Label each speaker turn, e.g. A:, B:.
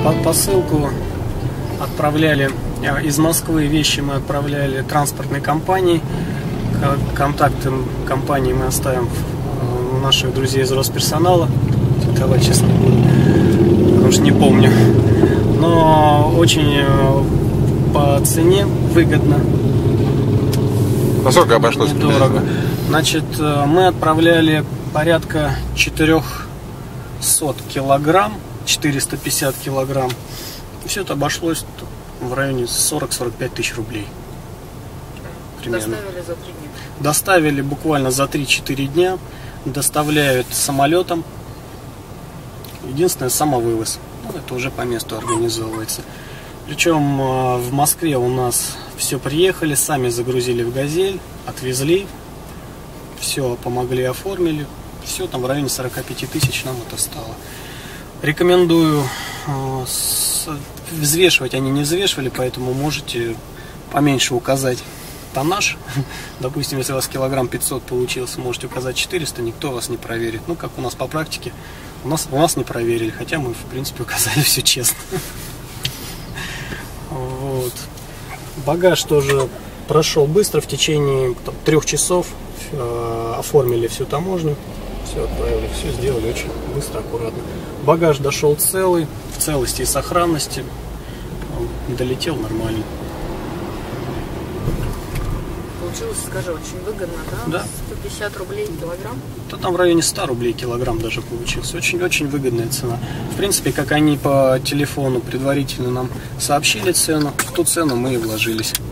A: Посылку отправляли из Москвы, вещи мы отправляли транспортной компанией. Контакты компании мы оставим у наших друзей из Росперсонала. Давай, честно, не буду, потому что не помню. Но очень по цене выгодно.
B: Насколько обошлось?
A: Недорого. Значит, мы отправляли порядка 400 килограмм, 450 килограмм. И все это обошлось в районе 40-45 тысяч рублей. Примерно.
C: Доставили за 3 дня?
A: Доставили буквально за 3-4 дня. Доставляют самолетом. Единственное, самовывоз. Ну, это уже по месту организовывается. Причем в Москве у нас все приехали, сами загрузили в «Газель», отвезли, все помогли, оформили. Все там в районе 45 тысяч нам это стало. Рекомендую взвешивать, они не взвешивали, поэтому можете поменьше указать тоннаж. Допустим, если у вас килограмм 500 получился, можете указать 400, никто вас не проверит. Ну, как у нас по практике, у нас не проверили, хотя мы, в принципе, указали все честно. Вот. Багаж тоже прошел быстро, в течение 3 часов оформили всю таможню, все отправили, все сделали очень быстро, аккуратно. Багаж дошел целый, в целости и сохранности, долетел нормально.
C: Получилось, скажи, очень выгодно, да?
A: Да.
C: 150 рублей килограмм?
A: Да, там в районе 100 рублей килограмм даже получился. Очень-очень выгодная цена. В принципе, как они по телефону предварительно нам сообщили цену, в ту цену мы и вложились.